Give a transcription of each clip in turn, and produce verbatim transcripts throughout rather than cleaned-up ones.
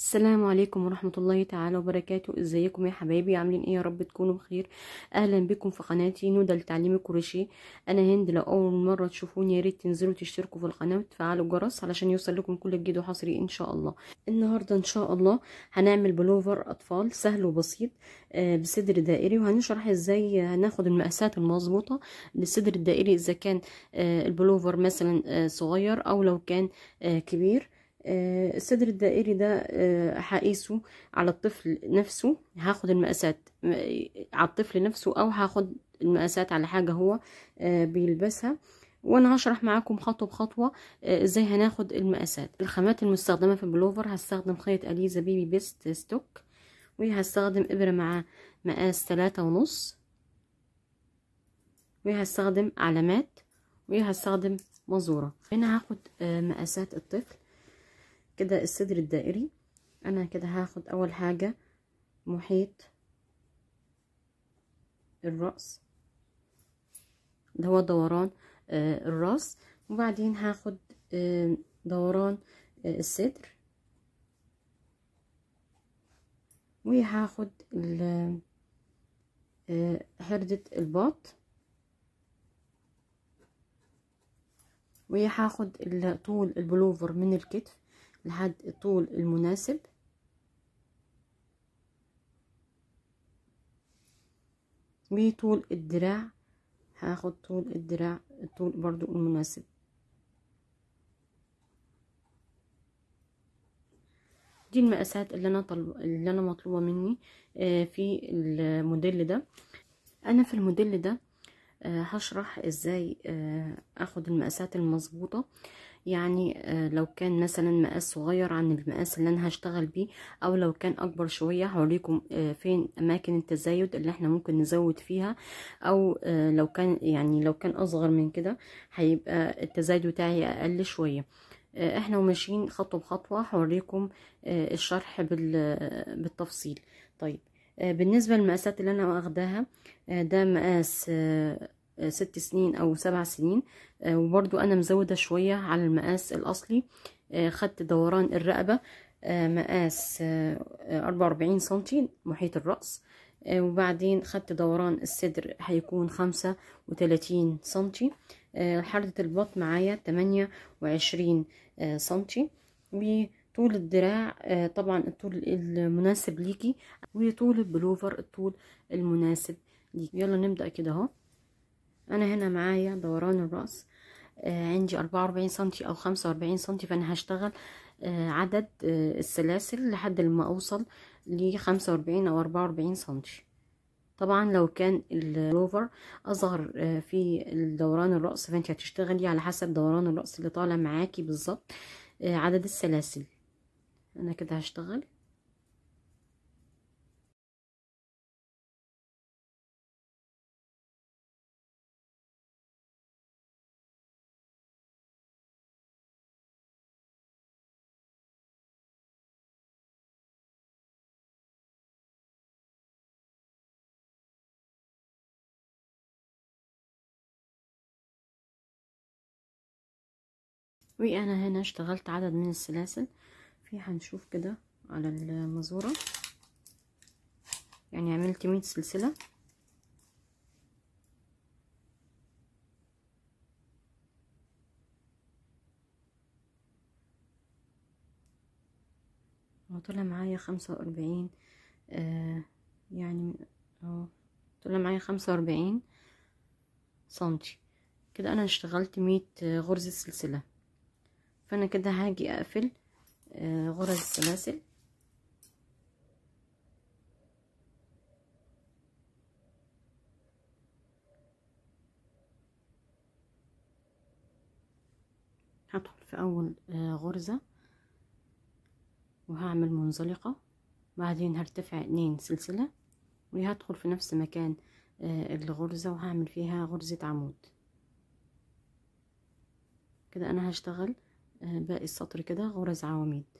السلام عليكم ورحمة الله تعالى وبركاته. ازيكم يا حبايبي؟ عاملين ايه؟ يا رب تكونوا بخير. اهلا بكم في قناتي نودة لتعليم الكروشيه. انا هند. لو اول مرة تشوفوني يا ريت تنزلوا تشتركوا في القناة وتفعلوا الجرس علشان يوصل لكم كل جديد وحصري ان شاء الله. النهاردة ان شاء الله هنعمل بلوفر اطفال سهل وبسيط آه بصدر دائري، وهنشرح ازاي هناخد المقاسات المظبوطة للصدر الدائري، اذا كان آه البلوفر مثلا آه صغير او لو كان آه كبير. آه، الصدر الدائري ده آه، هقيسه على الطفل نفسه، هاخد المقاسات على الطفل نفسه او هاخد المقاسات على حاجة هو آه، بيلبسها، وانا هشرح معاكم خطوة بخطوة آه، ازاي هناخد المقاسات. الخامات المستخدمة في البلوفر: هستخدم خيط اليزا بيبي بيست ستوك، وهستخدم ابرة مع مقاس ثلاثة ونص، وهستخدم علامات، وهستخدم مزورة. هنا هاخد آه، مقاسات الطفل. كده الصدر الدائري انا كده هاخد اول حاجة محيط الرأس اللي هو دوران آه الراس، وبعدين هاخد آه دوران آه الصدر، وهاخد آه حردة الباط، وهاخد طول البلوفر من الكتف لحد الطول المناسب، وطول الدراع هاخد طول الدراع الطول برضو المناسب. دي المقاسات اللي انا طلب اللي انا مطلوبه مني في الموديل ده. انا في الموديل ده هشرح ازاي اخد المقاسات المظبوطه، يعني لو كان مثلا مقاس صغير عن المقاس اللي انا هشتغل بيه، او لو كان اكبر شويه هوريكم فين اماكن التزايد اللي احنا ممكن نزود فيها، او لو كان يعني لو كان اصغر من كده هيبقى التزايد بتاعي اقل شويه. احنا وماشيين خطوه بخطوه هوريكم الشرح بالتفصيل. طيب، بالنسبه للمقاسات اللي انا واخداها، ده مقاس ست سنين او سبع سنين، وبرضو انا مزودة شوية على المقاس الاصلي. خدت دوران الرقبة مقاس اربعة واربعين سنتي محيط الرأس، وبعدين خدت دوران الصدر هيكون خمسة وتلاتين سنتي، حردة البطن معايا تمانية وعشرين سنتي، وطول الدراع طبعا الطول المناسب ليكي، وطول البلوفر الطول المناسب ليكي. يلا نبدأ كده اهو. انا هنا معايا دوران الرأس آه عندي اربعة واربعين سنتي او خمسة واربعين سنتي، فانا هشتغل آه عدد آه السلاسل لحد ما اوصل ل خمسة واربعين او اربعة واربعين سنتي. طبعا لو كان الروفر اصغر آه في دوران الرأس، فانت هتشتغلي على حسب دوران الرأس اللي طالع معاكي بالظبط آه عدد السلاسل. انا كده هشتغل. وانا هنا اشتغلت عدد من السلاسل، في هنشوف كده على المزورة، يعني عملت مية سلسلة. وطلع معايا خمسة واربعين آه يعني اهو طلع معايا خمسة واربعين سنتي. كده انا اشتغلت مية غرزة سلسلة، فانا كده هاجي اقفل آه غرز السلاسل. هدخل في اول آه غرزة وهعمل منزلقة، بعدين هرتفع اتنين سلسلة، وهدخل في نفس مكان آه الغرزة وهعمل فيها غرزة عمود. كده انا هشتغل آه باقي السطر كده غرز عواميد.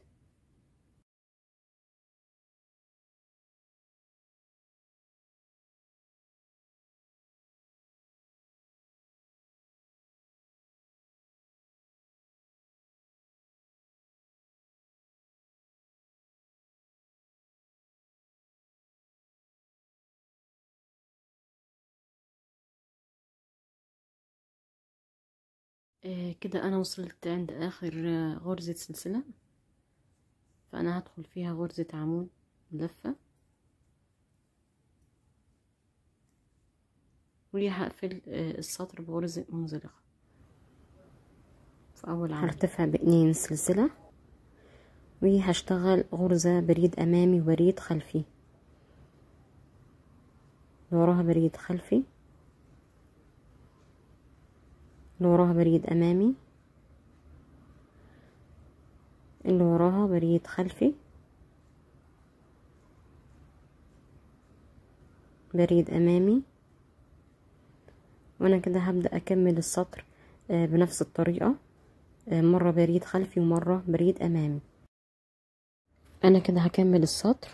آه كده انا وصلت عند اخر آه، غرزة سلسلة، فانا هدخل فيها غرزة عمود لفة، وهقفل آه السطر بغرزة منزلقة في اول عمود. هرتفع باتنين سلسلة وهشتغل غرزة بريد امامي وبريد خلفي، اللي وراها بريد خلفي، اللي وراها بريد امامي، اللي وراها بريد خلفي، بريد امامي. وانا كده هبدأ اكمل السطر بنفس الطريقة، مرة بريد خلفي ومرة بريد امامي. انا كده هكمل السطر.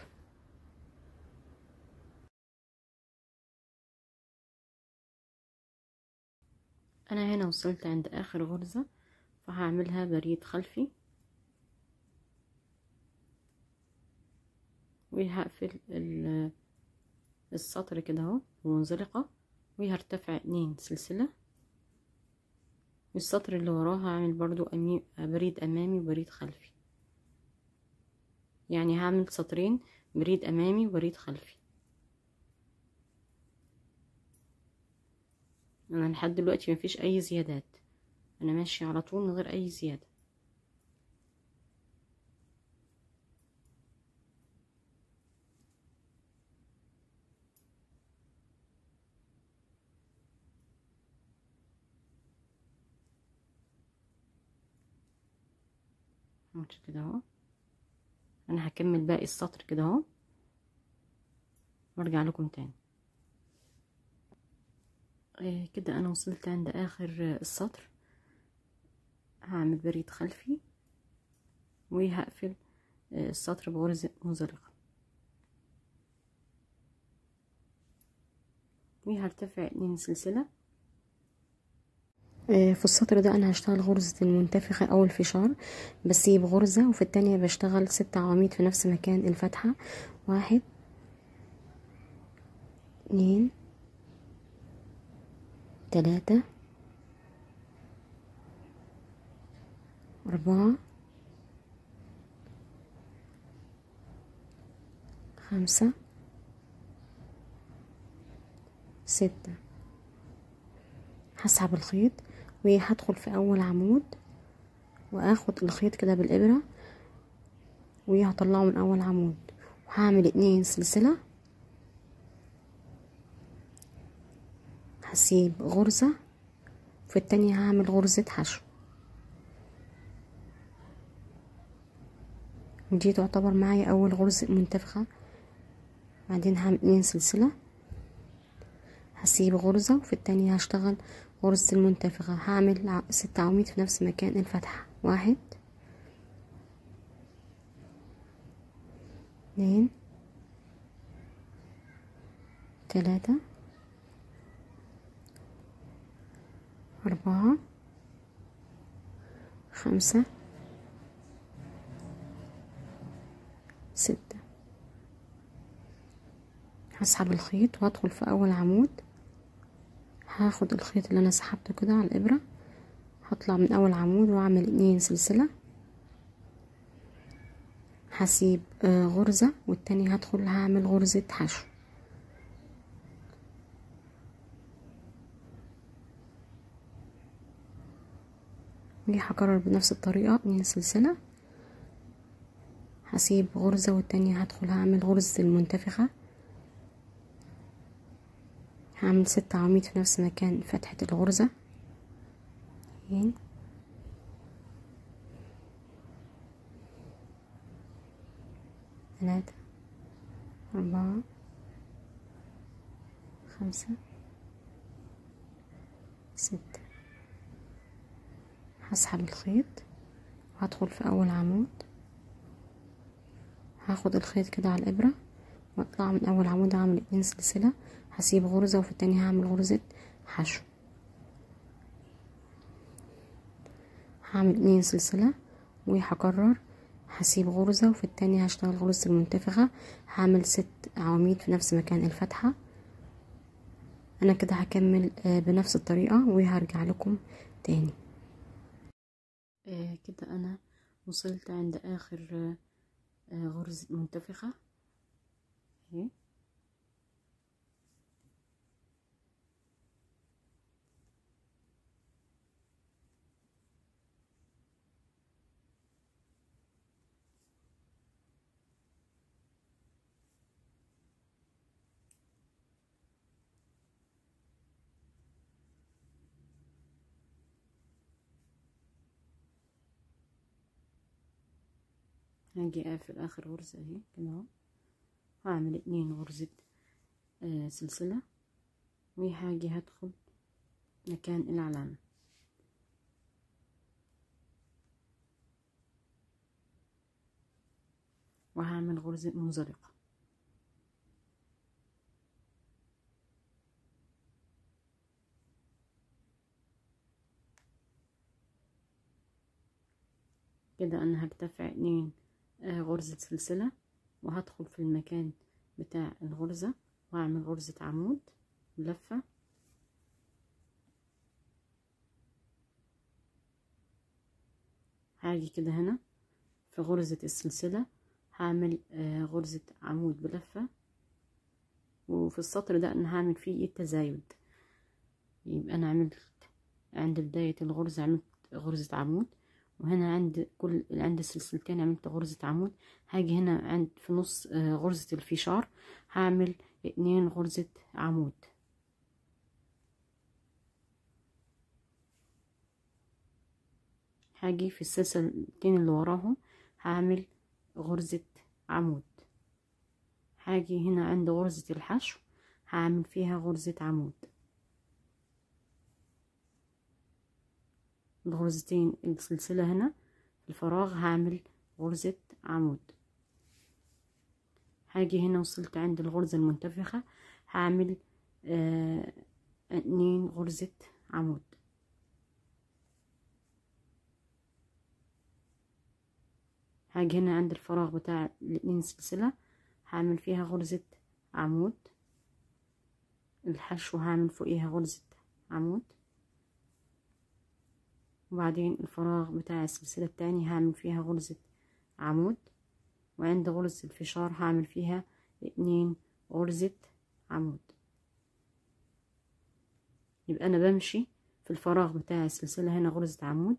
انا هنا وصلت عند اخر غرزة، فهعملها بريد خلفي وهقفل السطر كده اهو بمنزلقة، وهرتفع اتنين سلسلة، والسطر اللي وراها هعمل برضو أمي... بريد امامي وبريد خلفي، يعني هعمل سطرين بريد امامي وبريد خلفي. انا لحد دلوقتي مفيش اي زيادات، انا ماشية على طول من غير اي زيادة. ماشي كده اهو. انا هكمل باقي السطر كده اهو وارجع لكم تاني. آه كده انا وصلت عند اخر السطر، هعمل بريد خلفي وهقفل السطر بغرزة منزلقة، وهرتفع اتنين سلسلة. في السطر ده انا هشتغل غرزة المنتفخة او الفشار، بسيب غرزة وفي التانية بشتغل ست عواميد في نفس مكان الفتحة. واحد، اتنين، تلاتة، اربعة، خمسة، ستة. هسحب الخيط وهدخل في اول عمود واخد الخيط كده بالابرة وهطلعه من اول عمود، وهعمل اتنين سلسلة، هسيب غرزة في التانية هعمل غرزة حشو، ودي تعتبر معايا اول غرزة منتفخة. بعدين هعمل اتنين سلسلة، هسيب غرزة وفي التانية هشتغل غرزة المنتفخة، هعمل ست عواميد في نفس مكان الفتحة. واحد، اتنين، تلاتة، اربعة، خمسة، ستة. هسحب الخيط وهدخل في اول عمود، هاخد الخيط اللي انا سحبته كده على الابرة، هطلع من اول عمود واعمل اتنين سلسلة، هسيب غرزة والتانية هدخل هعمل غرزة حشو. ودي هكرر بنفس الطريقة اتنين سلسلة، هسيب غرزة والتانية هدخل هعمل غرزة المنتفخة، هعمل ست عواميد في نفس مكان فتحة الغرزة. اتنين، تلاتة، اربعة، خمسة، ستة. هسحب الخيط وهدخل في اول عمود، هاخد الخيط كده على الابرة واطلع من اول عمود اعمل اتنين سلسلة، هسيب غرزة وفي التانية هعمل غرزة حشو، هعمل اتنين سلسلة وهكرر، هسيب غرزة وفي التانية هشتغل غرزة المنتفخة، هعمل ست عواميد في نفس مكان الفتحة. انا كده هكمل بنفس الطريقة وهرجع لكم تاني. آه كده انا وصلت عند اخر آه آه، غرزة منتفخة اهي. هاجي اقفل اخر غرزة اهي كده اهو، هعمل اتنين غرزة آه سلسلة، وهاجي هدخل مكان العلامة وهعمل غرزة منزلقة. كده انا هرتفع اتنين آه غرزة سلسلة، وهدخل في المكان بتاع الغرزة واعمل غرزة عمود لفة، هاجي كده هنا في غرزة السلسلة هعمل آه غرزة عمود بلفة، وفي السطر ده انا هعمل فيه التزايد، يبقى انا عملت عند بداية الغرزة عملت غرزة عمود، وهنا عند كل عند السلسلتين عملت غرزة عمود. هاجي هنا عند في نص آه غرزة الفشار هعمل اتنين غرزة عمود، هاجي في السلسلتين اللي وراهم هعمل غرزة عمود، هاجي هنا عند غرزة الحشو هعمل فيها غرزة عمود، الغرزتين السلسلة هنا في الفراغ هعمل غرزة عمود، هاجي هنا وصلت عند الغرزة المنتفخة هعمل آه اتنين غرزة عمود، هاجي هنا عند الفراغ بتاع الاتنين سلسلة هعمل فيها غرزة عمود، الحشو هعمل فوقيها غرزة عمود، وبعدين الفراغ بتاع السلسلة التاني هعمل فيها غرزة عمود، وعند غرزة الفشار هعمل فيها اتنين غرزة عمود. يبقى انا بمشي في الفراغ بتاع السلسلة هنا غرزة عمود،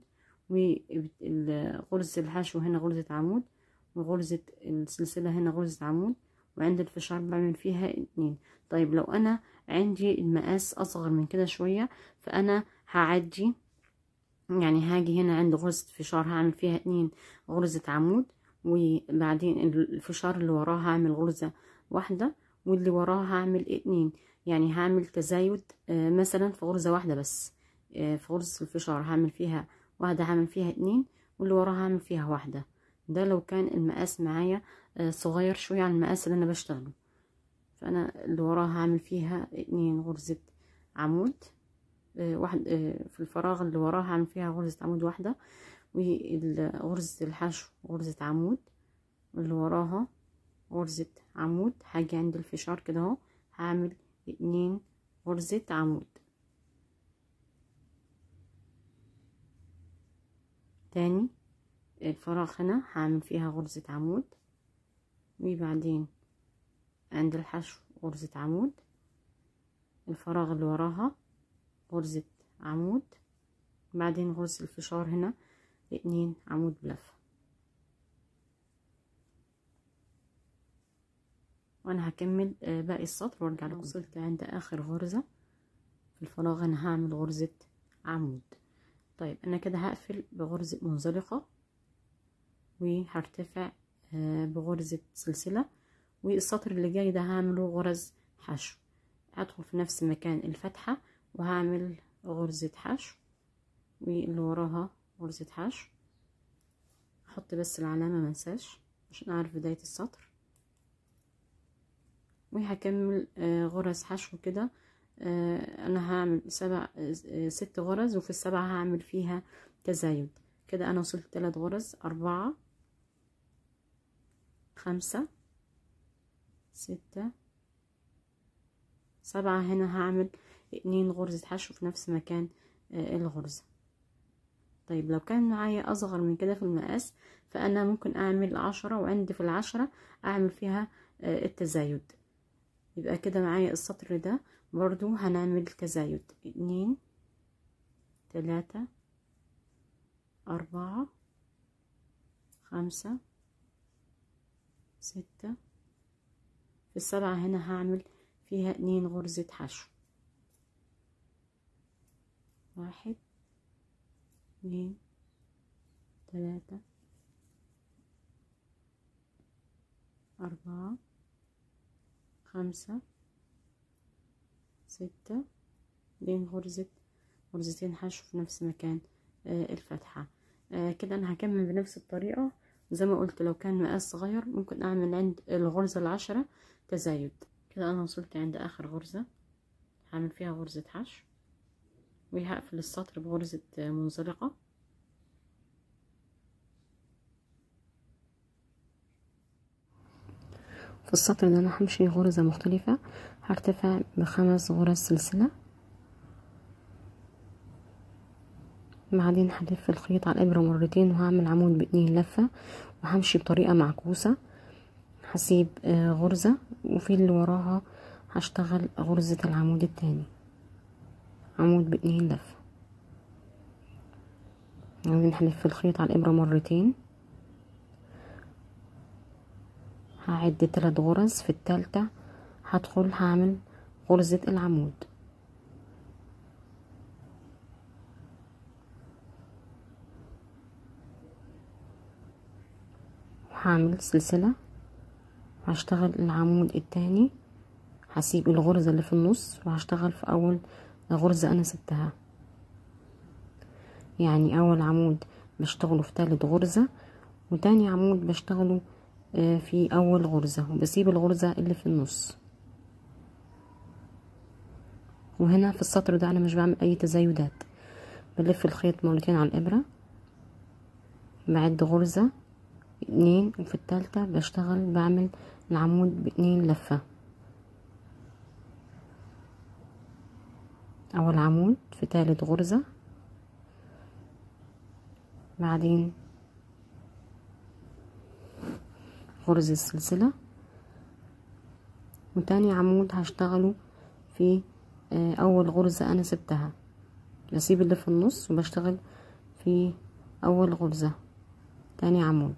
وغرزة الحشو هنا غرزة عمود، وغرزة السلسلة هنا غرزة عمود، وعند الفشار بعمل فيها اتنين. طيب لو انا عندي المقاس اصغر من كده شوية فانا هعدي، يعني هاجي هنا عند غرزة فشار هعمل فيها اتنين غرزة عمود، وبعدين الفشار اللي وراها هعمل غرزة واحدة، واللي وراها هعمل اتنين، يعني هعمل تزايد آه مثلا في غرزة واحدة بس، آه في غرزة الفشار هعمل فيها واحدة هعمل فيها اتنين، واللي وراها هعمل فيها واحدة. ده لو كان المقاس معايا آه صغير شوية عن المقاس اللي انا بشتغله، فانا اللي وراها هعمل فيها اتنين غرزة عمود، آه واحد آه في الفراغ اللي وراها هعمل فيها غرزة عمود واحدة، وغرزة الحشو غرزة عمود، واللي وراها غرزة عمود. هاجي عند الفشار كده اهو هعمل اتنين غرزة عمود، تاني الفراغ هنا هعمل فيها غرزة عمود، وبعدين عند الحشو غرزة عمود، الفراغ اللي وراها غرزة عمود، بعدين غرزة الفشار هنا اتنين عمود بلفة. وانا هكمل باقي السطر وارجع لكم. وصلت عند اخر غرزة في الفراغ انا هعمل غرزة عمود. طيب انا كده هقفل بغرزة منزلقة، وهرتفع بغرزة سلسلة، والسطر اللي جاي ده هعمله غرز حشو، هدخل في نفس مكان الفتحة وهعمل غرزة حشو، واللي وراها غرزة حشو، احط بس العلامة منساش عشان اعرف بداية السطر، وهكمل غرز حشو كده. انا هعمل سبع ست غرز، وفي السبعة هعمل فيها تزايد. كده انا وصلت ثلاث غرز، اربعة خمسة ستة سبعة، هنا هعمل اتنين غرزة حشو في نفس مكان الغرزة. طيب لو كان معايا اصغر من كده في المقاس فانا ممكن اعمل عشرة، وعندي في العشرة اعمل فيها التزايد. يبقى كده معايا السطر ده برضو هنعمل تزايد: اتنين، تلاتة، اربعة، خمسة، ستة. في السبعة هنا هعمل فيها اتنين غرزة حشو، واحد، اتنين، تلاتة، أربعة، خمسة، ستة، اتنين غرزة غرزتين حشو في نفس مكان آه الفتحة. آه كده أنا هكمل بنفس الطريقة. زي ما قلت لو كان مقاس صغير ممكن أعمل عند الغرزة العشرة تزايد. كده أنا وصلت عند آخر غرزة هعمل فيها غرزة حشو، وهقفل السطر بغرزة منزلقة. في السطر ده انا همشي غرزة مختلفة، هرتفع بخمس غرز سلسلة، بعدين هلف الخيط على الابرة مرتين وهعمل عمود باتنين لفة، وهمشي بطريقة معكوسة. هسيب غرزة وفي اللي وراها هشتغل غرزة العمود التاني، عمود باتنين لفة. بعدين هلف الخيط على الابرة مرتين، هعد تلات غرز. في التالتة هدخل هعمل غرزة العمود، وهعمل سلسلة، هشتغل العمود التاني، هسيب الغرزة اللي في النص وهشتغل في اول غرزة انا سبتها. يعني اول عمود بشتغله في تالت غرزة، وتاني عمود بشتغله في اول غرزة، وبسيب الغرزة اللي في النص. وهنا في السطر ده انا مش بعمل اي تزايدات، بلف الخيط مرتين على الابرة، بعد غرزة اتنين، وفي التالتة بشتغل بعمل العمود باتنين لفة. اول عمود في تالت غرزة، بعدين غرزة السلسلة، وتاني عمود هشتغله في اول غرزة انا سبتها، بسيب اللي في النص وبشتغل في اول غرزة تاني عمود.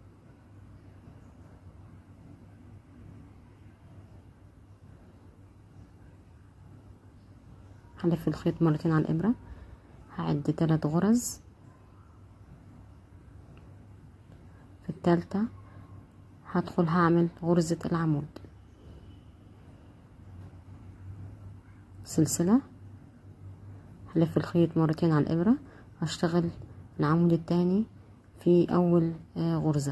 هلف الخيط مرتين على الابرة، هعد تلات غرز. في التالتة هدخل هعمل غرزة العمود، سلسلة، هلف الخيط مرتين على الابرة، هشتغل العمود التاني في اول غرزة.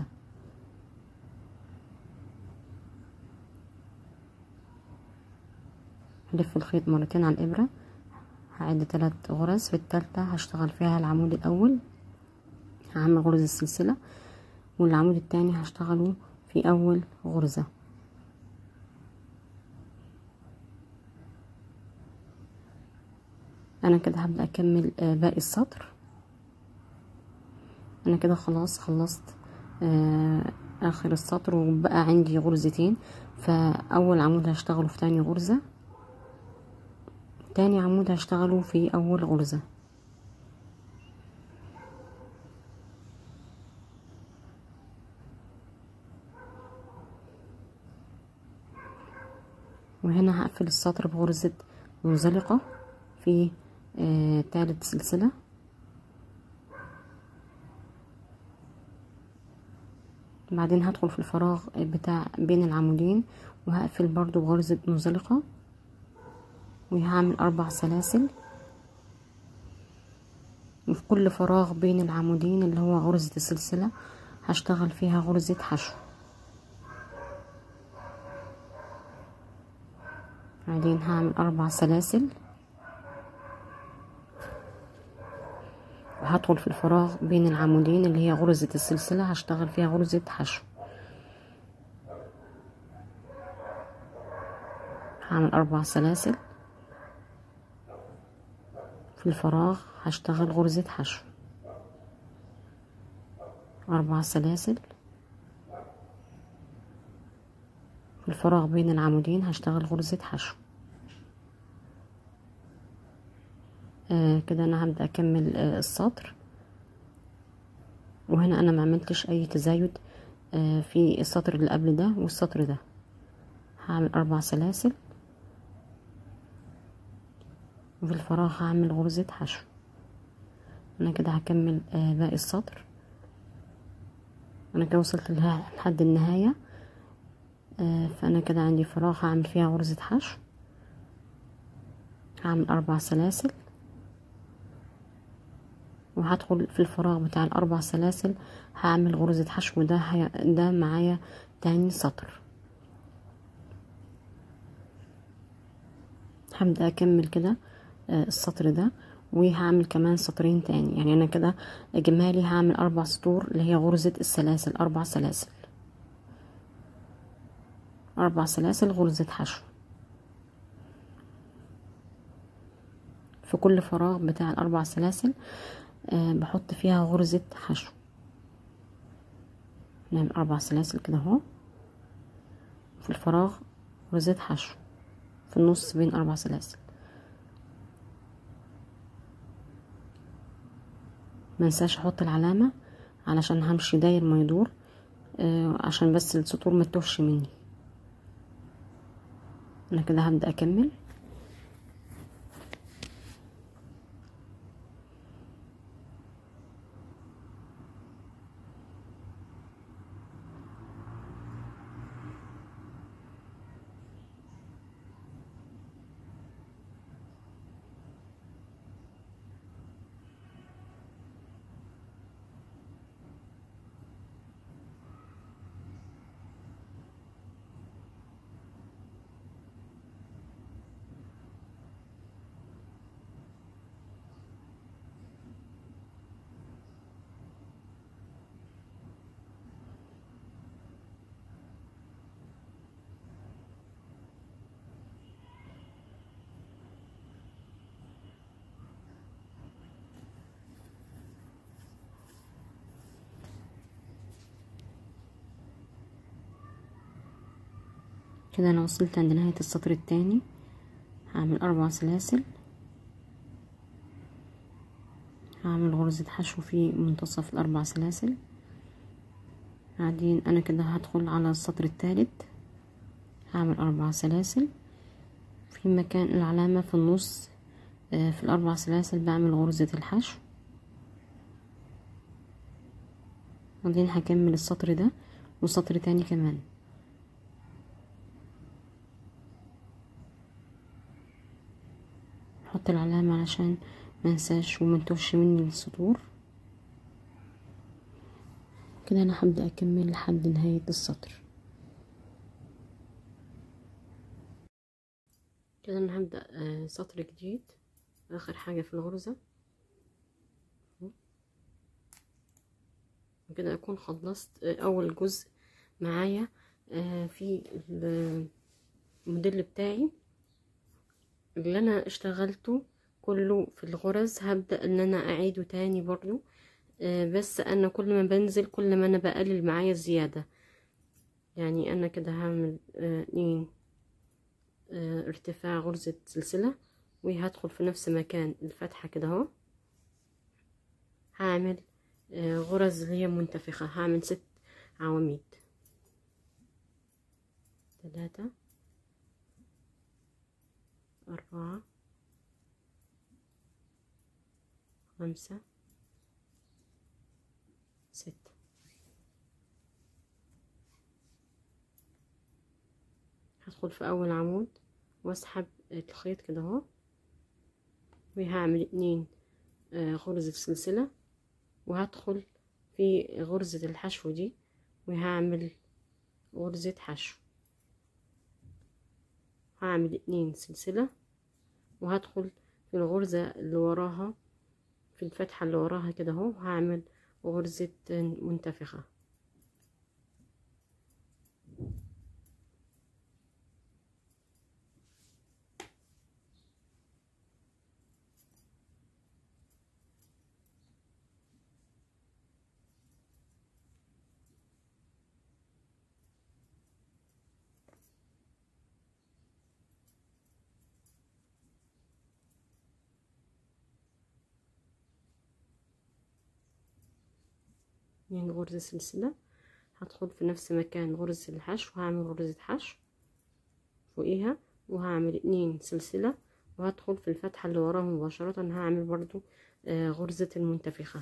هلف الخيط مرتين على الابرة، هعد تلات غرز. في التالتة هشتغل فيها العمود الاول، هعمل غرزة السلسلة، والعمود التاني هشتغله في اول غرزة. انا كده هبدأ اكمل باقي السطر. انا كده خلاص خلصت اخر السطر، وبقى عندي غرزتين. فاول عمود هشتغله في تاني غرزة، تاني عمود هشتغله في اول غرزة. وهنا هقفل السطر بغرزة منزلقة في آه تالت سلسلة، بعدين هدخل في الفراغ بتاع بين العمودين وهقفل برضو بغرزة منزلقة، وهعمل اربع سلاسل. وفي كل فراغ بين العمودين اللي هو غرزة السلسلة هشتغل فيها غرزة حشو. بعدين هعمل اربع سلاسل، وهدخل في الفراغ بين العمودين اللي هي غرزة السلسلة هشتغل فيها غرزة حشو. هعمل اربع سلاسل في الفراغ هشتغل غرزة حشو. أربع سلاسل في الفراغ بين العمودين، هشتغل غرزة حشو. آه كده انا هبدأ اكمل آه السطر. وهنا انا ما عملتش اي تزايد آه في السطر اللي قبل ده والسطر ده. هعمل اربع سلاسل وفي الفراغ هعمل غرزة حشو. انا كده هكمل آه باقي السطر. انا كده وصلت لها لحد النهاية. آه فانا كده عندي فراغ هعمل فيها غرزة حشو. هعمل اربع سلاسل وهدخل في الفراغ بتاع الاربع سلاسل هعمل غرزة حشو. ده هي ده معايا تاني سطر. هبدأ اكمل كده آه السطر ده، وهعمل كمان سطرين تاني. يعني انا كده اجمالي هعمل اربع سطور اللي هي غرزة السلاسل. اربع سلاسل اربع سلاسل غرزة حشو في كل فراغ بتاع الاربع سلاسل. أه بحط فيها غرزة حشو. نعمل اربع سلاسل كده اهو في الفراغ، غرزة حشو في النص بين اربع سلاسل. منساش احط العلامة علشان همشي داير ما يدور، أه عشان بس السطور ما تتوهش مني. انا كده هبدأ اكمل. كده انا وصلت عند نهاية السطر التاني. هعمل اربع سلاسل، هعمل غرزة حشو في منتصف الاربع سلاسل. بعدين انا كده هدخل على السطر الثالث، هعمل اربع سلاسل في مكان العلامة في النص. آه في الاربع سلاسل بعمل غرزة الحشو. بعدين هكمل السطر ده وسطر تاني كمان. احط العلامة علشان منساش ومنتوهش مني السطور. كده انا هبدأ اكمل لحد نهاية السطر. كده انا هبدأ آه سطر جديد، اخر حاجة في الغرزة. وكده اكون خلصت آه اول جزء معايا آه في الموديل بتاعي اللي انا اشتغلته كله في الغرز. هبدأ ان انا اعيده تاني برضو، آه بس انا كل ما بنزل كل ما انا بقلل معايا زيادة. يعني انا كده هعمل آه اتنين آه ارتفاع غرزة سلسلة، وهدخل في نفس مكان الفتحة كده اهو. هعمل آه غرز اللي هي منتفخة. هعمل ست عواميد، ثلاثة أربعة خمسة ستة. هدخل في أول عمود واسحب الخيط كده اهو، وهعمل اتنين آه غرزة سلسلة، وهدخل في غرزة الحشو دي وهعمل غرزة حشو. هعمل اتنين سلسلة وهدخل في الغرزة اللي وراها في الفتحة اللي وراها كده اهو، هعمل غرزة منتفخة. اتنين غرزة سلسلة، هدخل في نفس مكان غرزة الحشو، هعمل غرزة حشو فوقيها وهعمل اتنين سلسلة، وهدخل في الفتحة اللي وراها مباشرة هعمل برضو آه غرزة المنتفخة.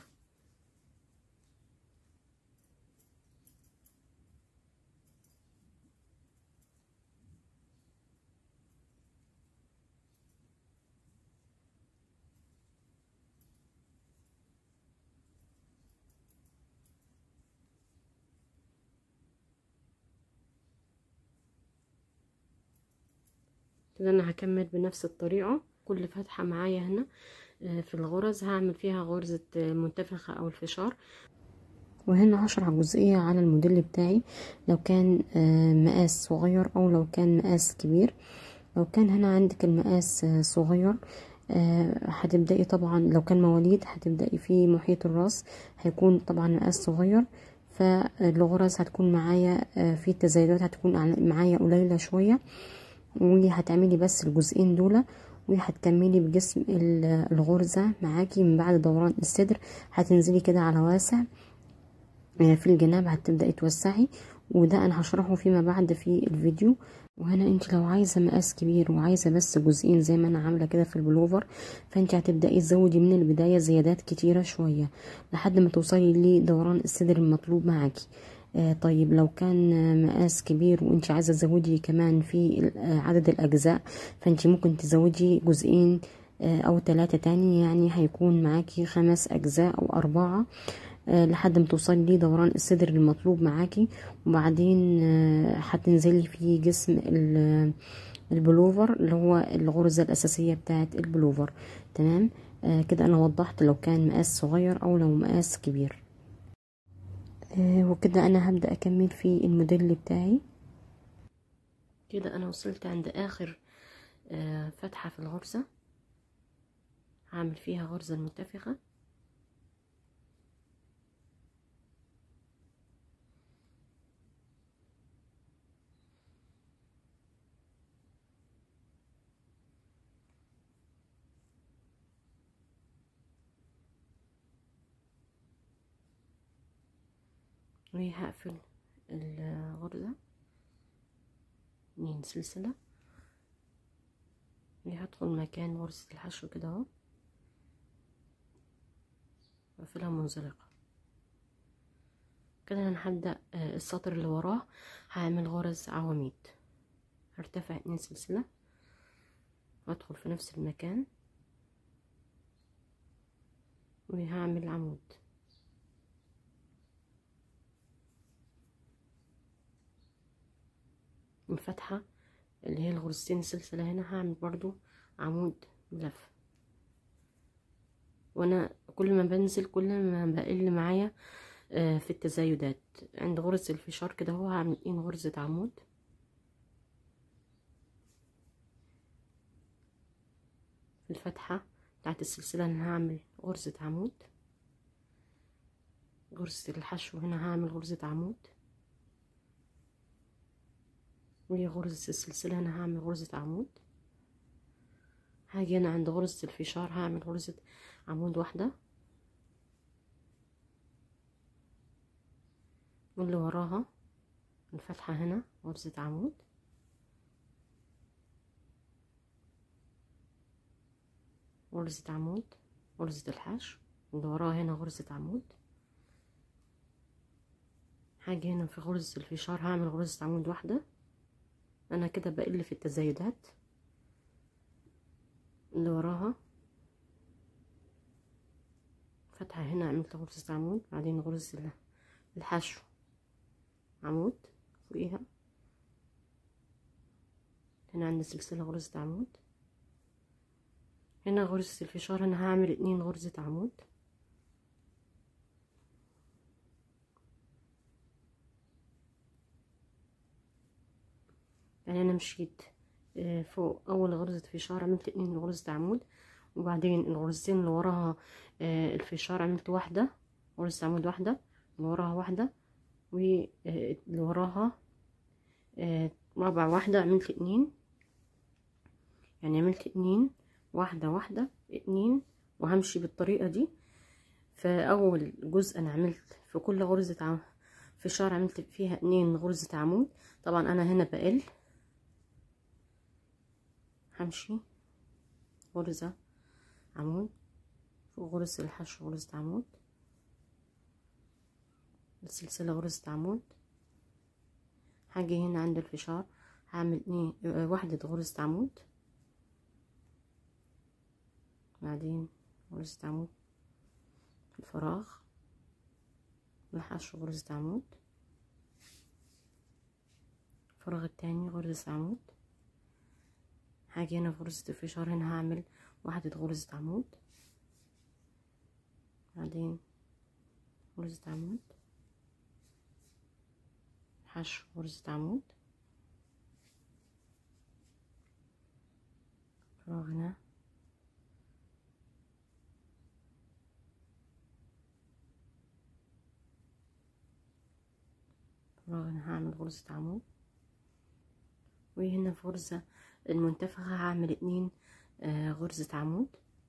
كده انا هكمل بنفس الطريقة، كل فتحة معايا هنا في الغرز هعمل فيها غرزة منتفخة او الفشار. وهنا هشرح جزئية على الموديل بتاعي، لو كان مقاس صغير او لو كان مقاس كبير. لو كان هنا عندك المقاس صغير هتبدأي طبعا، لو كان مواليد هتبدأي في محيط الراس، هيكون طبعا مقاس صغير، فالغرز هتكون معايا في التزايدات هتكون معايا قليلة شوية، وهتعملي بس الجزئين دول، وهتكملي بجسم الغرزة معاكي. من بعد دوران الصدر هتنزلي كده على واسع في الجناب، هتبدأي توسعي، وده انا هشرحه فيما بعد في الفيديو. وهنا انت لو عايزه مقاس كبير وعايزه بس جزئين زي ما انا عامله كده في البلوفر، فانت هتبداي تزودي من البدايه زيادات كتيره شويه لحد ما توصلي لدوران الصدر المطلوب معاكي. آه طيب لو كان مقاس كبير وانت عايزه تزودي كمان في عدد الاجزاء، فانت ممكن تزودي جزئين آه او ثلاثه تاني، يعني هيكون معاكي خمس اجزاء او اربعه أه لحد ما توصلي لدوران الصدر المطلوب معاكي. وبعدين أه هتنزلي في جسم البلوفر اللي هو الغرزة الأساسية بتاعة البلوفر. تمام. أه كده أنا وضحت لو كان مقاس صغير أو لو مقاس كبير. أه وكده أنا هبدأ أكمل في الموديل بتاعي. كده أنا وصلت عند آخر أه فتحة في الغرزة، هعمل فيها غرزة منتفخة. وهقفل الغرزة اتنين سلسلة، وهدخل مكان غرزة الحشو كده اهو، واقفلها منزلقة. كده انا هبدأ السطر اللي وراه هعمل غرز عواميد. هرتفع اتنين سلسلة وادخل في نفس المكان وهعمل عمود. الفتحة اللي هي الغرزتين السلسلة هنا هعمل برضو عمود لف، وانا كل ما بنزل كل ما بقل معايا في التزايدات. عند غرزة الفشار كده هو هعمل اتنين غرزة عمود، في الفتحة بتاعت السلسلة انا هعمل غرزة عمود، غرزة الحشو هنا هعمل غرزة عمود، وغرزة السلسلة هنا هعمل غرزة عمود. هاجي هنا عند غرزة الفشار هعمل غرزة عمود واحدة، واللي وراها الفتحة هنا غرزة عمود، غرزة عمود، غرزة الحشو، اللي وراها هنا غرزة عمود. هاجي هنا في غرزة الفشار هعمل غرزة عمود واحدة. انا كده بقل في التزايدات، اللي وراها فتحة هنا عملت غرزة عمود، بعدين غرزة الحشو عمود فوقيها، هنا عند السلسلة غرزة عمود، هنا غرزة الفشار انا هعمل اتنين غرزة عمود. يعني انا مشيت فوق اول غرزة فشار عملت اتنين غرزة عمود، وبعدين الغرزتين اللي وراها الفشار عملت واحدة غرزة عمود واحدة، اللي وراها واحدة، واللي وراها رابع واحدة عملت اتنين، يعني عملت اتنين واحدة واحدة اتنين، وهمشي بالطريقة دي. فاول جزء انا عملت في كل غرزة عم... فشار عملت فيها اتنين غرزة عمود. طبعا انا هنا بقل، همشي غرزة عمود فوق غرزة الحشو، غرزة عمود، السلسلة غرزة عمود، هاجي هنا عند الفشار هعمل اتنين واحدة غرزة عمود، بعدين غرزة عمود في الفراغ، الحشو غرزة عمود، الفراغ التاني غرزة عمود، هاجي هنا في غرزة الفشار هنا هعمل واحدة غرزة عمود، بعدين غرزة عمود، حشو غرزة عمود، فراغ هنا، فراغ هنا هعمل غرزة عمود، وهنا في غرزة المنتفخة هعمل اتنين آه غرزة عمود،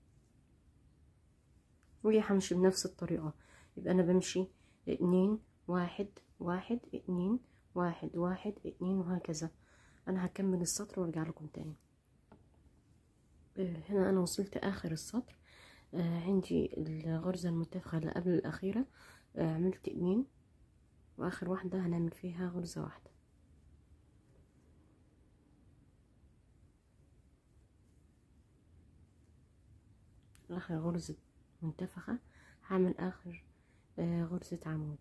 وهمشي بنفس الطريقة. يبقى انا بمشي اتنين واحد واحد اتنين واحد واحد اتنين وهكذا. انا هكمل السطر وارجع لكم تاني. آه هنا انا وصلت اخر السطر. آه عندي الغرزة المنتفخة اللي قبل الاخيرة آه عملت اتنين، واخر واحدة هنعمل فيها غرزة واحدة. اخر غرزة منتفخة هعمل اخر آه غرزة عمود،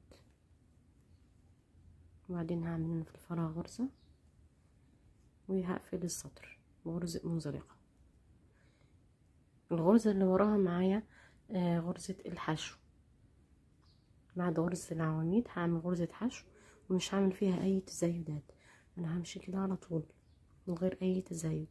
وبعدين هعمل في الفراغ غرزة، وهقفل السطر بغرزة منزلقة. الغرزة اللي وراها معايا آه غرزة الحشو. بعد غرزة العواميد هعمل غرزة حشو، ومش هعمل فيها اي تزايدات، انا همشي كده على طول من غير اي تزايد.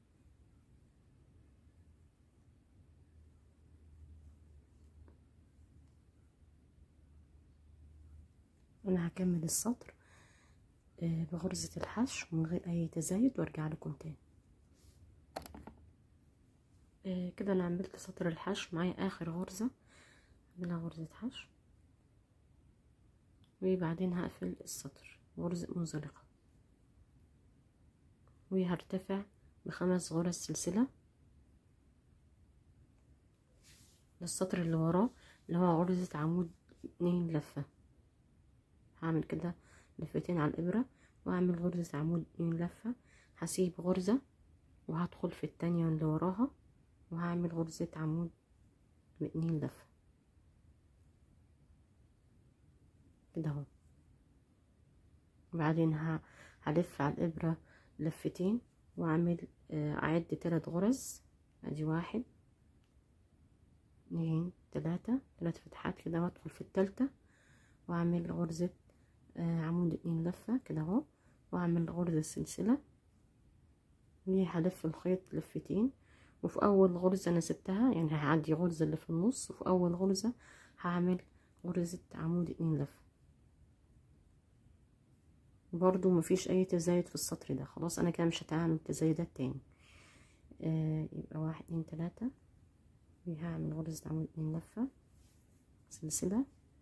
انا هكمل السطر بغرزة الحشو من غير اي تزايد وارجع لكم تاني. كده انا عملت سطر الحشو. معايا اخر غرزة اعملها غرزة حشو، وبعدين هقفل السطر غرزة منزلقة، وهرتفع بخمس غرز سلسلة للسطر اللي وراه اللي هو غرزة عمود اتنين لفة. هعمل كده لفتين على الابرة واعمل غرزة عمود اتنين لفة، هسيب غرزة وهدخل في التانية اللي وراها وهعمل غرزة عمود باتنين لفة كده اهو. وبعدين هلف على الابرة لفتين واعمل اعد تلات غرز، ادي واحد اتنين تلاتة، تلات فتحات كده، وادخل في التالتة واعمل غرزة عمود اتنين لفة كده اهو، واعمل غرزة سلسلة، وهلف الخيط لفتين، وفي اول غرزة انا سبتها يعني هعدي غرزة اللي في النص، وفي اول غرزة هعمل غرزة عمود اتنين لفة. برضو مفيش اي تزايد في السطر ده، خلاص انا كده مش هتعمل تزايدات تاني. آه يبقى واحد اتنين تلاتة، وهعمل غرزة عمود اتنين لفة سلسلة،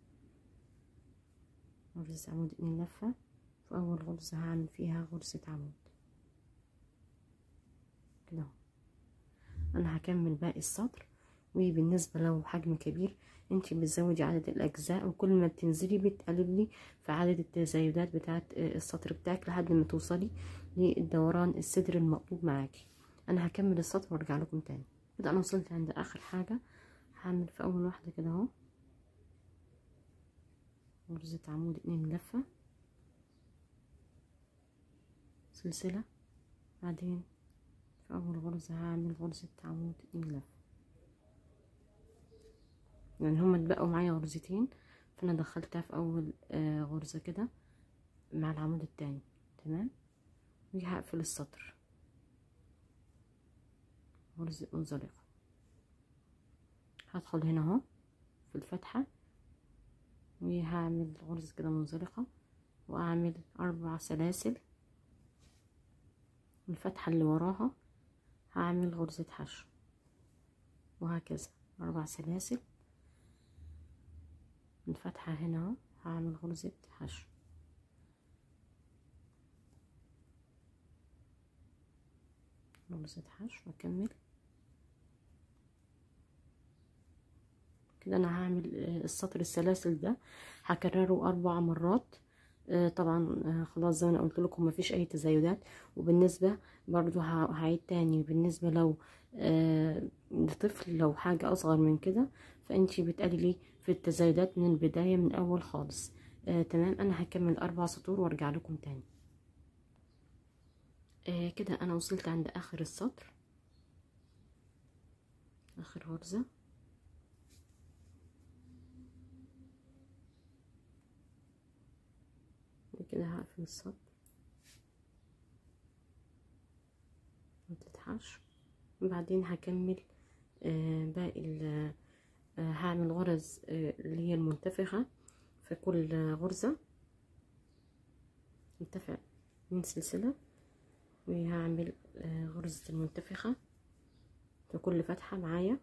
غرزة عمود اتنين لفة، في اول غرزة هعمل فيها غرزة عمود كده اهو. انا هكمل باقي السطر. وبالنسبة لو حجم كبير انتي بتزودي عدد الاجزاء، وكل ما بتنزلي بتقلب لي في عدد التزايدات بتاعه السطر بتاعك لحد ما توصلي للدوران الصدر المطلوب معاكي. انا هكمل السطر وارجع لكم تاني. كده انا وصلت عند اخر حاجة، هعمل في اول واحدة كده اهو غرزة عمود اتنين لفة سلسلة، بعدين في اول غرزة هعمل غرزة عمود اتنين لفة، يعني هما اتبقوا معايا غرزتين فانا دخلتها في اول آه غرزة كده مع العمود التاني تمام. وهقفل السطر غرزة منزلقة، هدخل هنا اهو في الفتحة وهعمل غرزة كده منزلقة، واعمل اربع سلاسل، الفتحة اللي وراها هعمل غرزة حشو، وهكذا اربع سلاسل، من فتحة هنا اهو هعمل غرزة حشو، غرزة حشو واكمل كده. انا هعمل السطر السلاسل ده هكرره اربع مرات. طبعا خلاص زي ما انا قلت لكم مفيش اي تزايدات. وبالنسبه برضو هعيد تاني، بالنسبه لو لطفل لو حاجه اصغر من كده فانتي بتقللي في التزايدات من البدايه من اول خالص. آه تمام. انا هكمل اربع سطور وارجع لكم تاني. آه كده انا وصلت عند اخر السطر، اخر غرزه. كده هقفل السطر وتتحشو، وبعدين هكمل آه باقي آه هعمل غرز آه اللي هي المنتفخة في كل غرزة، منتفع من سلسلة، وهعمل آه غرزة المنتفخة في كل فتحة معايا.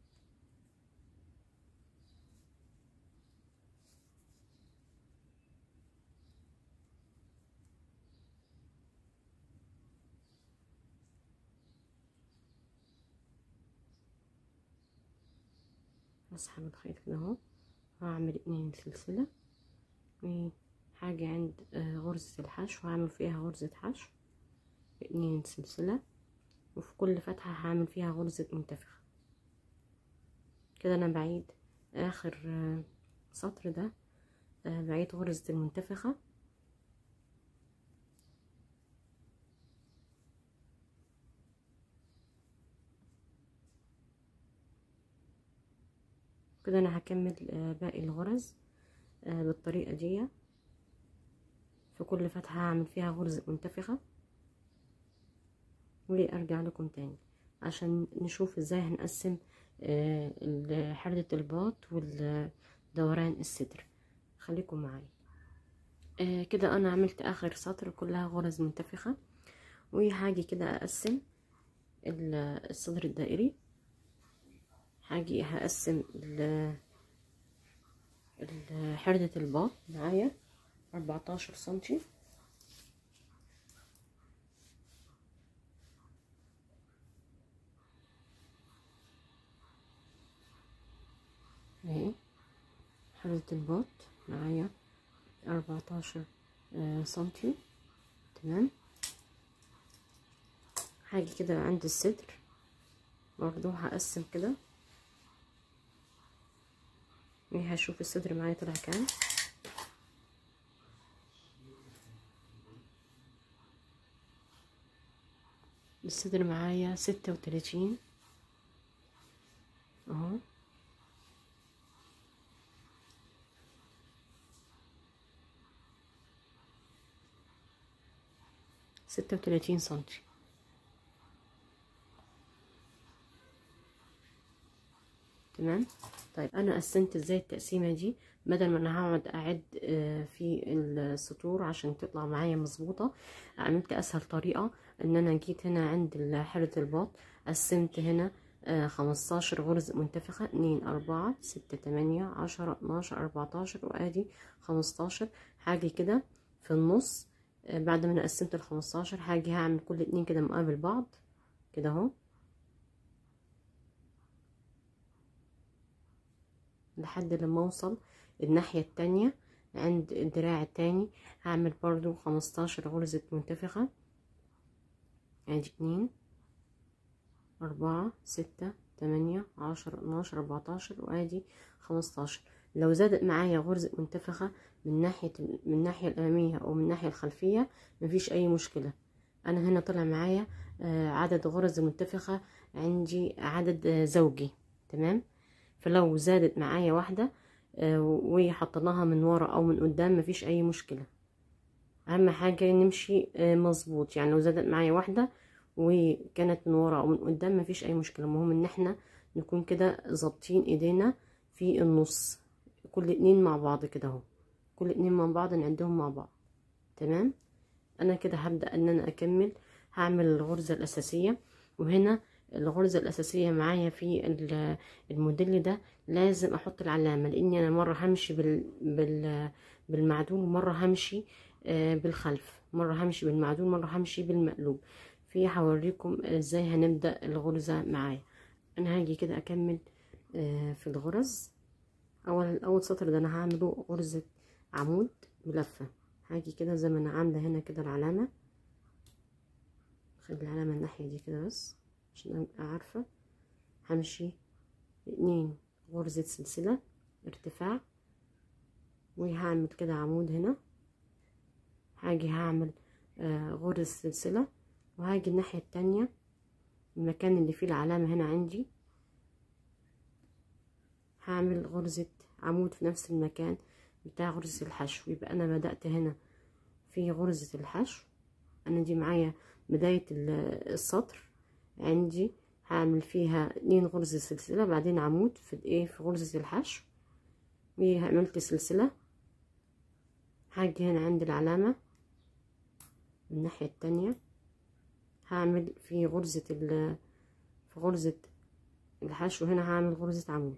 هسحب الخيط كده اهو، هعمل اتنين سلسلة وحاجة عند آه غرزة الحشو هعمل فيها غرزة حشو، اتنين سلسلة، وفي كل فتحة هعمل فيها غرزة منتفخة. كده انا بعيد اخر آه سطر ده، آه بعيد غرزة المنتفخة، كده انا هكمل آه باقي الغرز آه بالطريقة دي. في كل فتحة هعمل فيها غرزة منتفخة، وارجع لكم تاني عشان نشوف ازاي هنقسم آه حردة الباط والدوران الصدر. خليكم معايا. آه كده انا عملت اخر سطر كلها غرز منتفخة، وهاجي كده اقسم الصدر الدائري. هاجي هقسم حردة الباط معايا اربعتاشر سنتي، اهي حردة الباط معايا اربعتاشر آه سنتي. تمام. هاجي كده عند الصدر برضو هقسم كده، وهشوف الصدر معايا طلع كام. الصدر معايا ستة وتلاتين اهو، ستة وتلاتين سنتي. تمام. طيب انا قسمت ازاي التقسيمه دي؟ بدل ما انا هقعد اعد في السطور عشان تطلع معايا مظبوطه، عملت اسهل طريقه ان انا جيت هنا عند حردة الباط قسمت هنا خمستاشر غرزه منتفخه، اتنين اربعة ستة تمانية عشرة اتناشر اربعتاشر، وادي خمستاشر. هاجي كده في النص بعد ما انا قسمت ال خمستاشر هاجي هعمل كل اتنين كده مقابل بعض كده اهو لحد لما اوصل الناحية التانية عند الدراع التاني. هعمل برضو خمستاشر غرزة منتفخة، ادي اتنين اربعة ستة تمانية عشرة اتناشر اربعتاشر، وادي خمستاشر. لو زادت معايا غرزة منتفخة من ناحية من الناحية الامامية او من الناحية الخلفية مفيش اي مشكلة. انا هنا طلع معايا عدد غرز منتفخة عندي عدد زوجي. تمام. فلو زادت معايا واحدة وحطيناها من ورا او من قدام مفيش اي مشكلة. اهم حاجة نمشي مظبوط، يعني لو زادت معايا واحدة وكانت من ورا او من قدام مفيش اي مشكلة. المهم ان احنا نكون كده ظابطين ايدينا في النص، كل اتنين مع بعض كده اهو، كل اتنين مع بعض نعدهم مع بعض. تمام. انا كده هبدأ ان انا اكمل، هعمل الغرزة الاساسية، وهنا الغرزة الأساسية معايا في الموديل ده لازم أحط العلامة، لأني أنا مرة همشي بال... بال... بالمعدول، ومرة همشي بالخلف، مرة همشي بالمعدول، مرة همشي بالمقلوب. في هوريكم ازاي هنبدأ الغرزة معايا. أنا هاجي كده أكمل في الغرز. أول أول سطر ده أنا هعمله غرزة عمود بلفة. هاجي كده زي ما أنا عاملة هنا كده العلامة، خلي العلامة الناحية دي كده بس عشان أبقى عارفة. همشي اتنين غرزة سلسلة ارتفاع، وهعمل كده عمود هنا. هاجي هعمل آه غرزة سلسلة، وهاجي الناحية التانية المكان اللي فيه العلامة هنا عندي هعمل غرزة عمود في نفس المكان بتاع غرزة الحشو. يبقى أنا بدأت هنا في غرزة الحشو، أنا دي معايا بداية السطر عندي، هعمل فيها اتنين غرزة سلسلة بعدين عمود في ايه في غرزة الحشو، وعملت سلسلة. هاجي هنا عند العلامة من الناحية التانية هعمل في غرزة ال في غرزة الحشو هنا هعمل غرزة عمود.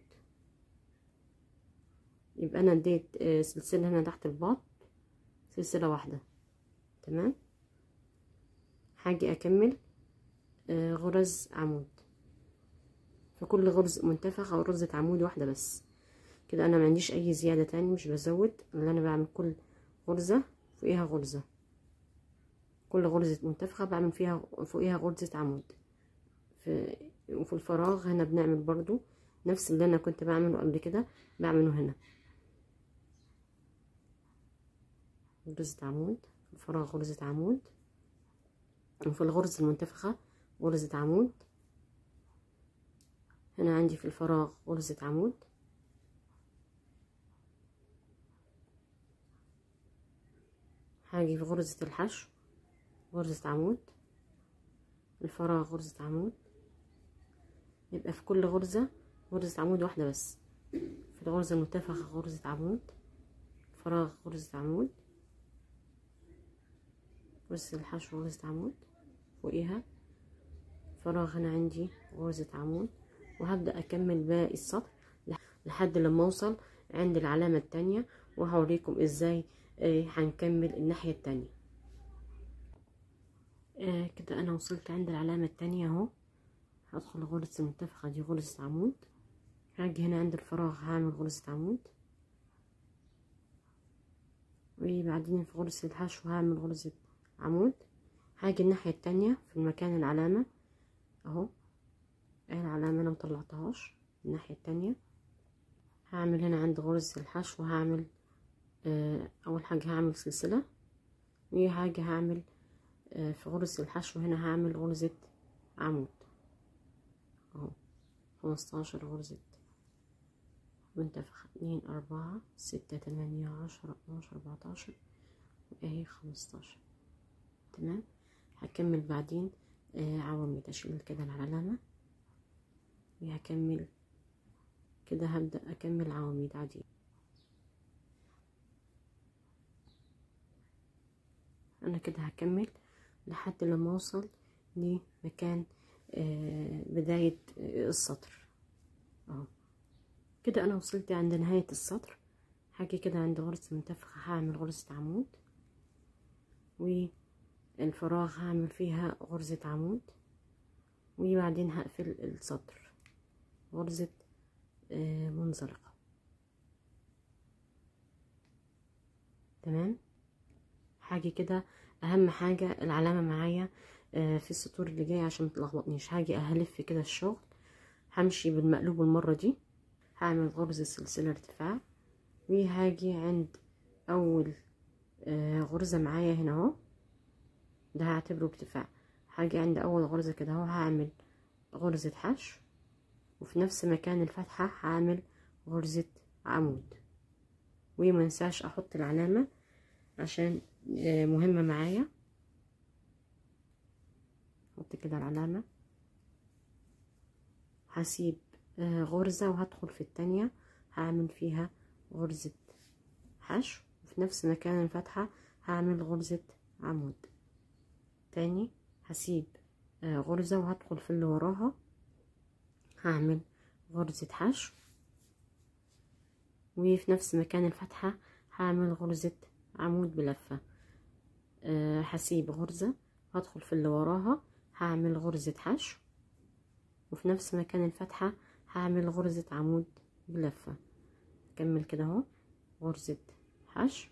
يبقى انا اديت سلسلة هنا تحت الباط، سلسلة واحدة. تمام. هاجي اكمل غرز عمود في كل غرز منتفخة او غرزة عمود واحدة بس كده. انا ما عنديش اي زيادة تاني، مش بزود، اللي انا بعمل كل غرزة فوقيها غرزة، كل غرزة منتفخة بعمل فيها فوقيها غرزة عمود. في وفي الفراغ هنا بنعمل برضو نفس اللي انا كنت بعمله قبل كده، بعمله هنا غرزة عمود، في الفراغ غرزة عمود، وفي الغرزة المنتفخة غرزة عمود. هنا عندي في الفراغ غرزة عمود، هاجي في غرزة الحشو غرزة عمود، الفراغ غرزة عمود. يبقى في كل غرزة غرزة عمود واحدة بس. في الغرزة المنتفخة غرزة عمود، الفراغ غرزة عمود، غرزة الحشو غرزة عمود فوقيها، فراغ هنا عندي غرزة عمود. وهبدأ أكمل باقي السطر لحد لما أوصل عند العلامة التانية، وهوريكم إزاي آه هنكمل الناحية التانية. آه كده أنا وصلت عند العلامة التانية أهو. هدخل الغرزة المنتفخة دي غرزة عمود، هاجي هنا عند الفراغ هعمل غرزة عمود، وبعدين في غرزة الحشو هعمل غرزة عمود. هاجي الناحية التانية في المكان العلامة اهو، اهي العلامة انا مطلعتهاش. الناحية التانية هعمل هنا عند غرزة الحشو هعمل آه اول حاجة هعمل سلسلة، وحاجة هعمل آه في غرزة الحشو هنا هعمل غرزة عمود اهو. خمستاشر غرزة منتفخة، اتنين اربعة ستة تمانية عشرة اتناشر اربعتاشر، واهي خمستاشر. تمام. هكمل بعدين آه عواميد، اشيل كده العلامة وهكمل كده. هبدأ اكمل عواميد عادية. انا كده هكمل لحد لما اوصل لمكان آه بداية آه السطر اهو. كده انا وصلت عند نهاية السطر. هاجي كده عند غرزة منتفخة هعمل غرزة عمود، والفراغ هعمل فيها غرزة عمود، وبعدين هقفل السطر غرزة آه منزلقة. تمام. هاجي كده اهم حاجة العلامة معايا آه في السطور اللي جاي عشان متلخبطنيش. هاجي اهلف كده الشغل، همشي بالمقلوب المرة دي، هعمل غرزة سلسلة ارتفاع، وهاجي عند اول آه غرزة معايا هنا اهو، ده هعتبره ارتفاع. هاجي عند اول غرزة كده اهو هعمل غرزة حشو، وفي نفس مكان الفتحة هعمل غرزة عمود. ومنساش احط العلامة عشان آه مهمة معايا. احط كده العلامة، هسيب آه غرزة وهدخل في التانية هعمل فيها غرزة حشو، وفي نفس مكان الفتحة هعمل غرزة عمود تاني. هسيب آه غرزة، وهدخل في اللي وراها هعمل غرزة حشو، وفي نفس مكان الفتحة هعمل غرزة عمود بلفة. أه هسيب غرزة، هدخل في اللي وراها هعمل غرزة حشو، وفي نفس مكان الفتحة هعمل غرزة عمود بلفة. اكمل كده اهو، غرزة حشو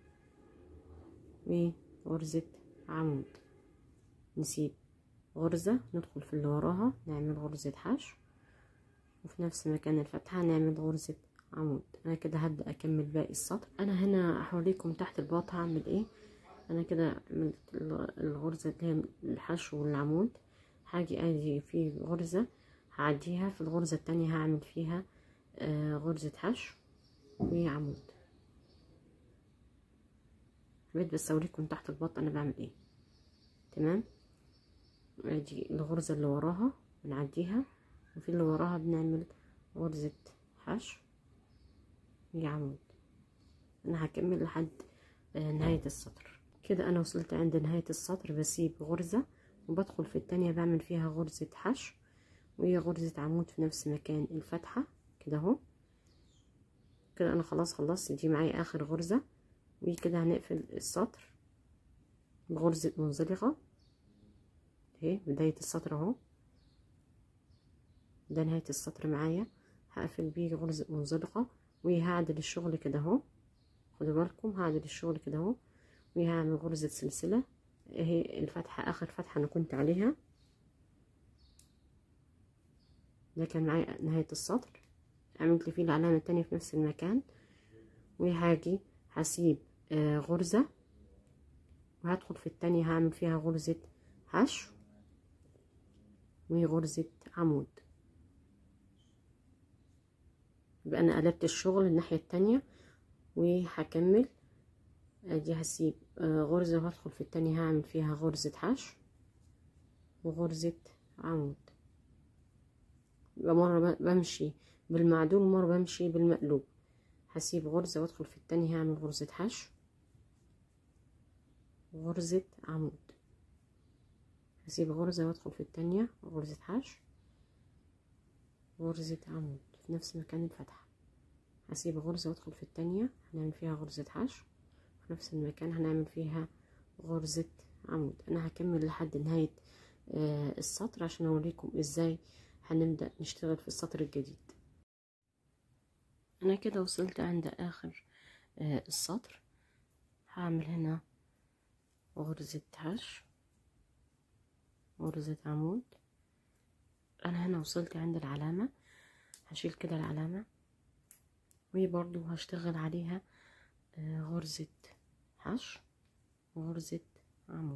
وغرزة عمود، نسيب غرزة، ندخل في اللي وراها نعمل غرزة حشو، وفي نفس مكان الفتحة نعمل غرزة عمود. انا كده هبدأ اكمل باقي السطر. انا هنا هوريكم تحت الباط هعمل ايه. انا كده عملت الغرزة اللي هي الحشو والعمود، هاجي ادي في غرزة هعديها، في الغرزة التانية هعمل فيها آه غرزة حشو وعمود. حبيت بس اوريكم تحت الباط انا بعمل ايه. تمام، ادي الغرزة اللي وراها بنعديها، وفي اللي وراها بنعمل غرزة حشو وعمود. انا هكمل لحد آه نهاية السطر. كده انا وصلت عند نهاية السطر، بسيب غرزة وبدخل في التانية بعمل فيها غرزة حشو وهي غرزة عمود في نفس مكان الفتحة كده اهو. كده انا خلاص خلصت، دي معايا اخر غرزة، وكده هنقفل السطر بغرزة منزلقة اهي. بداية السطر اهو، ده نهاية السطر معايا، هقفل بيه غرزة منزلقة وهعدل الشغل كده اهو. خدوا بالكم هعدل الشغل كده اهو، وهعمل غرزة سلسلة اهي الفتحة اخر فتحة انا كنت عليها. ده كان معايا نهاية السطر، عملت فيه العلامة التانية في نفس المكان، وهاجي هسيب آه غرزة، وهدخل في التانية هعمل فيها غرزة حشو وغرزة عمود. يبقى انا قلبت الشغل الناحية التانية، وهكمل ادي هسيب آه غرزة، وهدخل في التانية هعمل فيها غرزة حشو وغرزة عمود. يبقى مرة بمشي بالمعدول ومرة بمشي بالمقلوب. هسيب غرزة وادخل في التانية هعمل غرزة حشو وغرزة عمود، هسيب غرزة وادخل في التانية غرزة حشو وغرزة عمود في نفس مكان الفتحة. هسيب غرزة وادخل في التانية هنعمل فيها غرزة حشو، في نفس المكان هنعمل فيها غرزة عمود. انا هكمل لحد نهاية آه السطر عشان اوريكم ازاي هنبدأ نشتغل في السطر الجديد. انا كده وصلت عند اخر آه السطر، هعمل هنا غرزة حشو غرزة عمود. انا هنا وصلت عند العلامة، هشيل كده العلامة وبرضو هشتغل عليها آه غرزة حشو وغرزة عمود.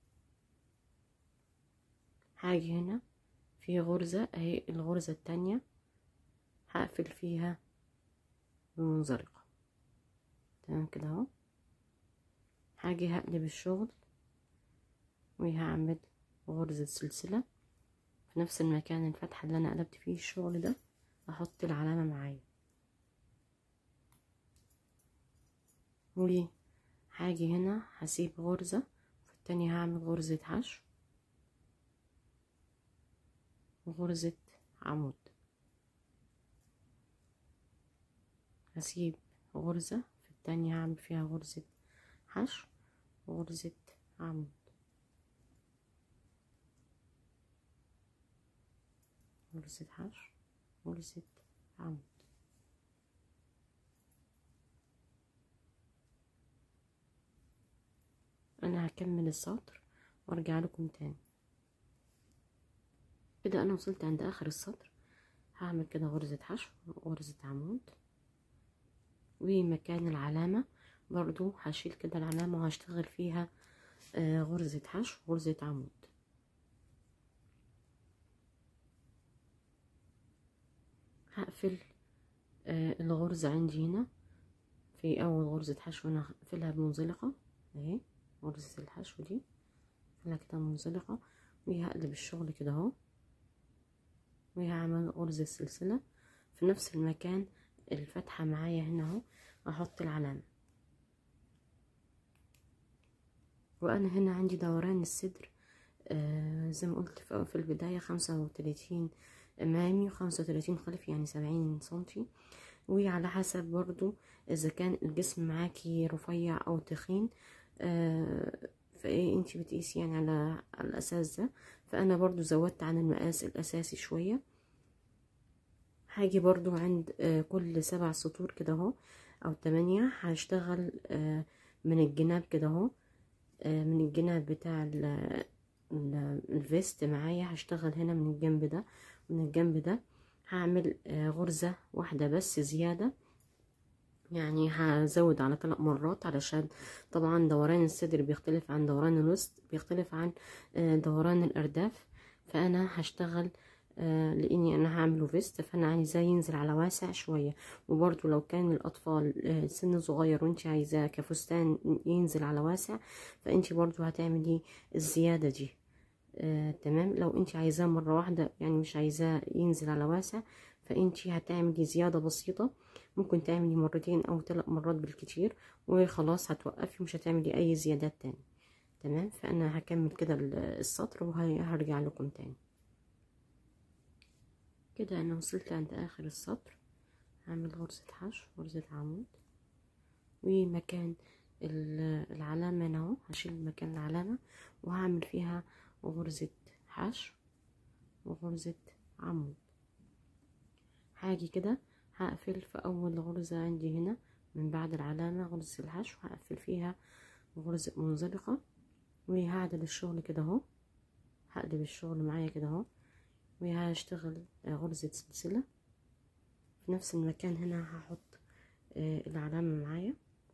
هاجي هنا في غرزة اهي الغرزة التانية هقفل فيها بمنزلقة. تمام كده اهو، هاجي هقلب الشغل وهعمل غرزة سلسلة في نفس المكان الفتحة اللي انا قلبت فيه الشغل ده، احط العلامة معايا، وهاجي هنا هسيب غرزة في التانية هعمل غرزة حشو وغرزة عمود. هسيب غرزة في التانية هعمل فيها غرزة حشو وغرزة عمود، غرزة حشو وغرزة عمود. انا هكمل السطر وارجع لكم تاني. كده انا وصلت عند اخر السطر، هعمل كده غرزة حشو وغرزة عمود، ومكان العلامة برضو هشيل كده العلامة وهشتغل فيها آه غرزة حشو وغرزة عمود. هقفل آه الغرزة عندي هنا في اول غرزة حشو، انا هقفلها بمنزلقة اهي، غرزة الحشو دي هقفلها كده منزلقة، وهقلب الشغل كده اهو، وهعمل غرزة سلسلة في نفس المكان الفتحة معايا هنا اهو، احط العلامة. وانا هنا عندي دوران الصدر آه زي ما قلت في البداية خمسة وتلاتين امامي وخمسة وتلاتين خلفي، يعني سبعين سنتي. وعلى حسب برضو اذا كان الجسم معاكي رفيع او تخين، آه فايه انتي بتقيسي يعني على, على الاساس ده. فانا برضو زودت عن المقاس الاساسي شوية. هاجي برضو عند آه كل سبع سطور كده اهو او تمانية، هشتغل آه من الجناب كده اهو، آه من الجناب بتاع الفيست معايا. هشتغل هنا من الجنب ده ومن الجنب ده هعمل آه غرزة واحدة بس زيادة، يعني هزود على ثلاث مرات، علشان طبعا دوران الصدر بيختلف عن دوران الوسط، بيختلف عن دوران الارداف. فانا هشتغل آه لاني انا هعمله فيست، فانا عايزاه ينزل على واسع شويه. وبرده لو كان الاطفال آه سن صغير وانت عايزاه كفستان ينزل على واسع، فانت برضو هتعملي الزياده دي. آه تمام. لو انت عايزاه مره واحده، يعني مش عايزاه ينزل على واسع، فانت هتعملي زياده بسيطه، ممكن تعملي مرتين او ثلاث مرات بالكتير وخلاص هتوقفي، مش هتعملي اي زيادات تاني. تمام. فانا هكمل كده السطر وهرجع لكم تاني. كده انا وصلت عند اخر السطر، هعمل غرزة حشو، غرزة عمود، ومكان العلامة هنا اهو هشيل مكان العلامة وهعمل فيها غرزة حشو وغرزة عمود. هاجي كده هقفل في اول غرزة عندي هنا من بعد العلامة غرزة الحشو، هقفل فيها غرزة منزلقة، وهعدل الشغل كده اهو، هقلب الشغل معايا كده اهو، وهشتغل غرزة سلسلة في نفس المكان. هنا هحط العلامة معايا،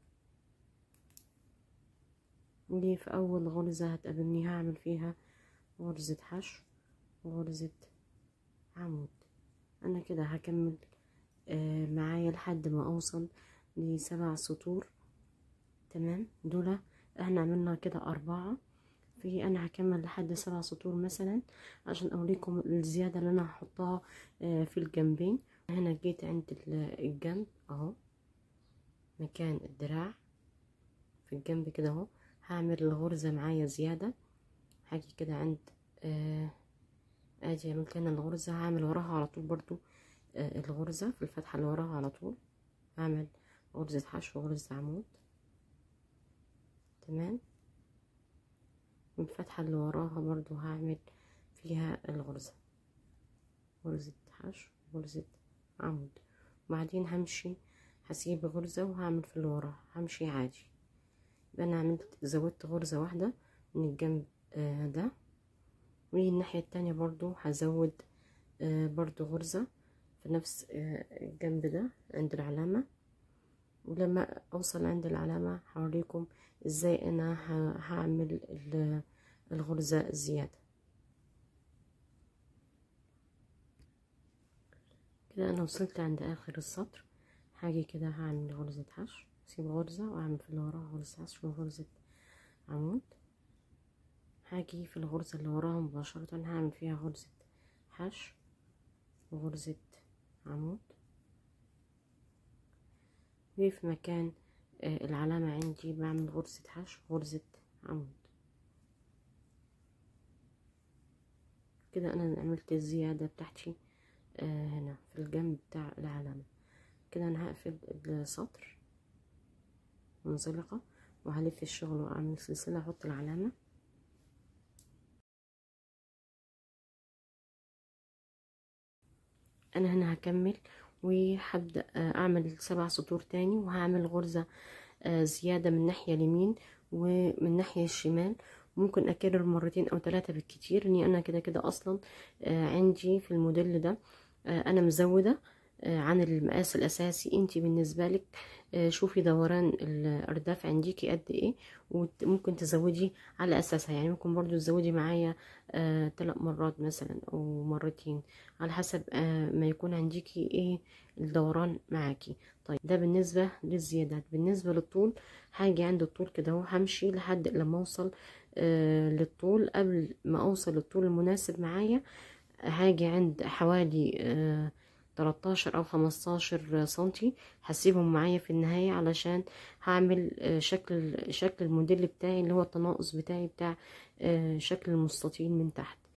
ودي في اول غرزة هتقابلني هعمل فيها غرزة حشو وغرزة عمود. انا كده هكمل معايا لحد ما اوصل لسبع سطور. تمام. دول احنا عملنا كده اربعة، في انا هكمل لحد سبع سطور مثلا عشان اوريكم الزيادة اللي انا هحطها في الجنبين. هنا جيت عند الجنب اهو مكان الدراع في الجنب كده اهو، هعمل الغرزة معايا زيادة. هاجي كده عند آه ادي مكان الغرزة، هعمل وراها على طول برضو آه الغرزة في الفتحة اللي وراها على طول، هعمل غرزة حشو وغرزة عمود. تمام. والفتحة اللي وراها برضو هعمل فيها الغرزة، غرزة حشو وغرزة عمود. وبعدين همشي هسيب غرزة وهعمل في اللي وراها، همشي عادي. يبقى انا عملت زودت غرزة واحدة من الجنب آه ده، والناحية التانية برضو هزود آه برضو غرزة في نفس آه الجنب ده عند العلامة. ولما اوصل عند العلامة هوريكم ازاي انا هعمل الغرزة الزيادة. كده انا وصلت عند اخر السطر، هاجي كده هعمل غرزة حشو، اسيب غرزة واعمل في اللي وراها غرزة حشو وغرزة عمود. هاجي في الغرزة اللي وراها مباشرة هعمل فيها غرزة حشو وغرزة عمود، وفي مكان العلامة عندي بعمل غرزة حشو وغرزة عمود. كده انا عملت الزيادة بتاعتي هنا في الجنب بتاع العلامة. كده انا هقفل السطر منزلقة وهلف الشغل واعمل سلسلة، احط العلامة. انا هنا هكمل وهبدأ اعمل سبع سطور تاني، وهعمل غرزة زيادة من الناحية اليمين ومن الناحية الشمال. ممكن اكرر مرتين او ثلاثة بالكتير، اني انا كده كده اصلا عندي في الموديل ده انا مزودة عن المقاس الاساسي. انتي بالنسبة لك شوفي دوران الارداف عنديكي قد ايه وممكن تزودي على اساسها، يعني ممكن برضو تزودي معايا ثلاث مرات مثلا او مرتين على حسب ما يكون عنديكي ايه الدوران معاكي. طيب ده بالنسبة للزيادات. بالنسبة للطول هاجي عند الطول كده اهو، همشي لحد لما اوصل آه للطول. قبل ما اوصل للطول المناسب معايا هاجي عند حوالي آه تلاتاشر او خمستاشر سنتي، هسيبهم معايا في النهاية علشان هعمل شكل شكل الموديل بتاعي اللي هو التناقص بتاعي بتاع شكل المستطيل من تحت.